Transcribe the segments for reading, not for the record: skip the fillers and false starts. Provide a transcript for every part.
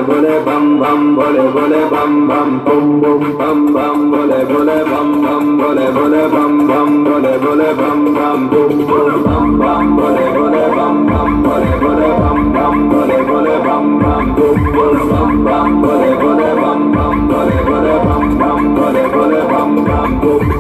भोले बम बम भोले भोले बम बम बम बम बम बम भोले भोले बम बम भोले भोले बम बम भोले भोले बम बम बम बम बम भोले भोले बम बम भोले भोले बम बम भोले भोले बम बम बम बम भोले भोले बम बम भोले भोले बम बम भोले भोले बम बम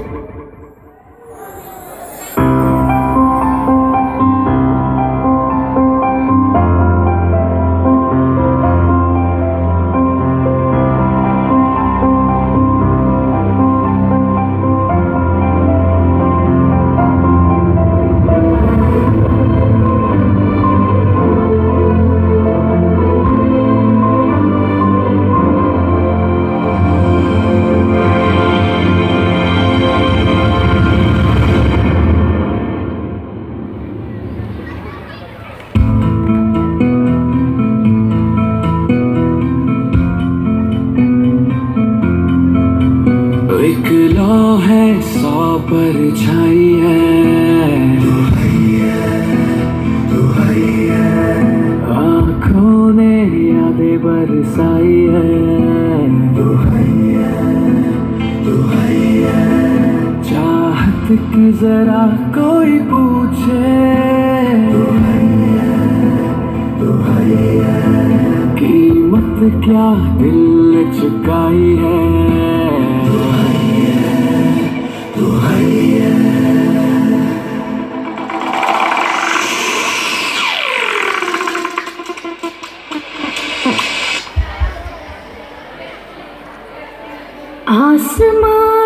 एक लो है सौ परछाई है, आँखों ने यादें बरसाई है, चाहत की जरा कोई पूछे, कीमत क्या दिल ने चुकाई है। आसमां